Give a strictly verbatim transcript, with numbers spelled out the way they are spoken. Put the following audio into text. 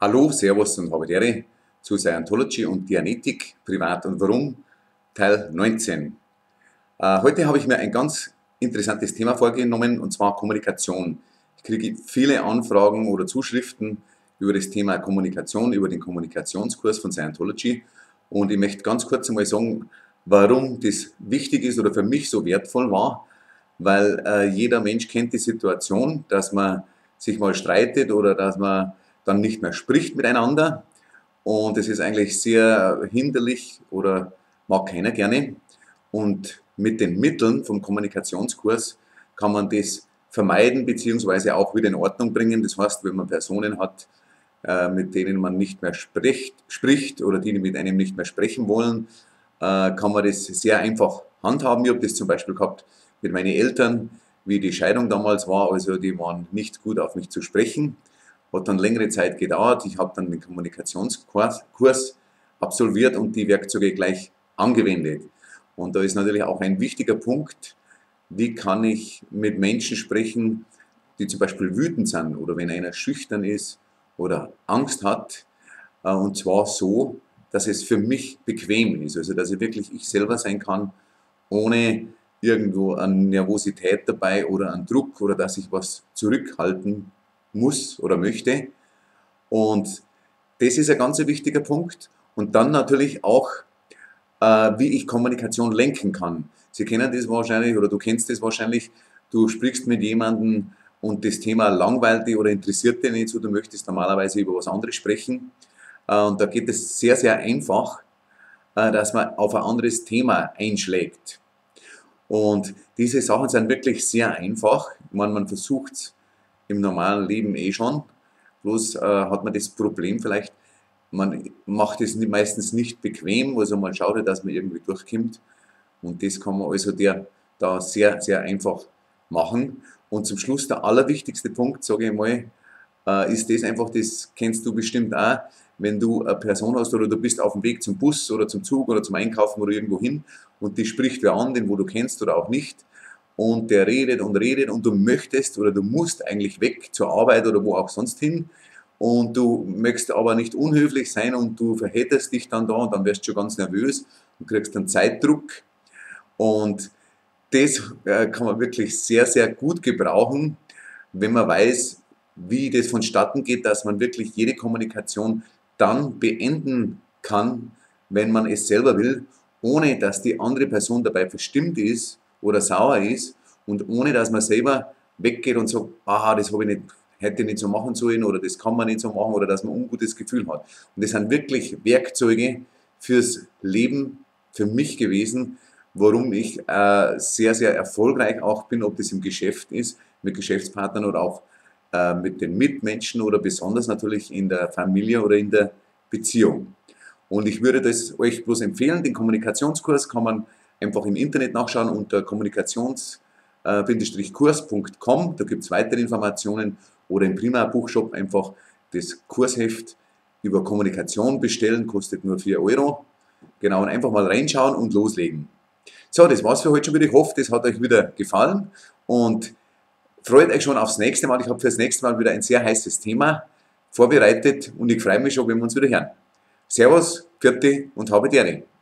Hallo, Servus und habe die Ehre zu Scientology und Dianetik, Privat und Warum, Teil neunzehn. Äh, heute habe ich mir ein ganz interessantes Thema vorgenommen, und zwar Kommunikation. Ich kriege viele Anfragen oder Zuschriften über das Thema Kommunikation, über den Kommunikationskurs von Scientology, und ich möchte ganz kurz einmal sagen, warum das wichtig ist oder für mich so wertvoll war, weil äh, jeder Mensch kennt die Situation, dass man sich mal streitet oder dass man dann nicht mehr spricht miteinander, und es ist eigentlich sehr hinderlich oder mag keiner gerne. Und mit den Mitteln vom Kommunikationskurs kann man das vermeiden bzw. auch wieder in Ordnung bringen. Das heißt, wenn man Personen hat, äh, mit denen man nicht mehr spricht, spricht oder die mit einem nicht mehr sprechen wollen, äh, kann man das sehr einfach handhaben. Ich habe das zum Beispiel gehabt mit meinen Eltern, wie die Scheidung damals war. Also die waren nicht gut auf mich zu sprechen. Hat dann längere Zeit gedauert. Ich habe dann den Kommunikationskurs Kurs absolviert und die Werkzeuge gleich angewendet. Und da ist natürlich auch ein wichtiger Punkt, wie kann ich mit Menschen sprechen, die zum Beispiel wütend sind oder wenn einer schüchtern ist oder Angst hat. Und zwar so, dass es für mich bequem ist, also dass ich wirklich ich selber sein kann, ohne irgendwo eine Nervosität dabei oder einen Druck oder dass ich was zurückhalten muss oder möchte. Und das ist ein ganz wichtiger Punkt. Und dann natürlich auch, äh, wie ich Kommunikation lenken kann. Sie kennen das wahrscheinlich oder du kennst das wahrscheinlich. Du sprichst mit jemandem und das Thema langweilt dich oder interessiert dich nicht so. Du möchtest normalerweise über was anderes sprechen. Äh, und da geht es sehr, sehr einfach, äh, dass man auf ein anderes Thema einschlägt. Und diese Sachen sind wirklich sehr einfach. Ich meine, man versucht es im normalen Leben eh schon. Bloß äh, hat man das Problem vielleicht, man macht es meistens nicht bequem, also man schaut, dass man irgendwie durchkommt. Und das kann man also der, da sehr, sehr einfach machen. Und zum Schluss der allerwichtigste Punkt, sage ich mal, äh, ist das einfach, das kennst du bestimmt auch, wenn du eine Person hast oder du bist auf dem Weg zum Bus oder zum Zug oder zum Einkaufen oder irgendwo hin und die spricht wer an, den wo du kennst oder auch nicht, und der redet und redet und du möchtest oder du musst eigentlich weg zur Arbeit oder wo auch sonst hin und du möchtest aber nicht unhöflich sein und du verhättest dich dann da und dann wirst du schon ganz nervös und kriegst dann Zeitdruck, und das äh, kann man wirklich sehr, sehr gut gebrauchen, wenn man weiß, wie das vonstatten geht, dass man wirklich jede Kommunikation dann beenden kann, wenn man es selber will, ohne dass die andere Person dabei verstimmt ist oder sauer ist und ohne dass man selber weggeht und sagt, aha, das habe ich nicht, hätte ich nicht so machen sollen oder das kann man nicht so machen oder dass man ein ungutes Gefühl hat. Und das sind wirklich Werkzeuge fürs Leben für mich gewesen, warum ich äh, sehr, sehr erfolgreich auch bin, ob das im Geschäft ist, mit Geschäftspartnern oder auch äh, mit den Mitmenschen oder besonders natürlich in der Familie oder in der Beziehung. Und ich würde das euch bloß empfehlen, den Kommunikationskurs kann man einfach im Internet nachschauen unter kommunikations kurs punkt com, da gibt es weitere Informationen, oder im Prima Buchshop einfach das Kursheft über Kommunikation bestellen, kostet nur vier Euro. Genau, und einfach mal reinschauen und loslegen. So, das war's für heute schon wieder. Ich hoffe, das hat euch wieder gefallen und freut euch schon aufs nächste Mal. Ich habe für das nächste Mal wieder ein sehr heißes Thema vorbereitet und ich freue mich schon, wenn wir uns wieder hören. Servus, Pfiat und habe die Ehre.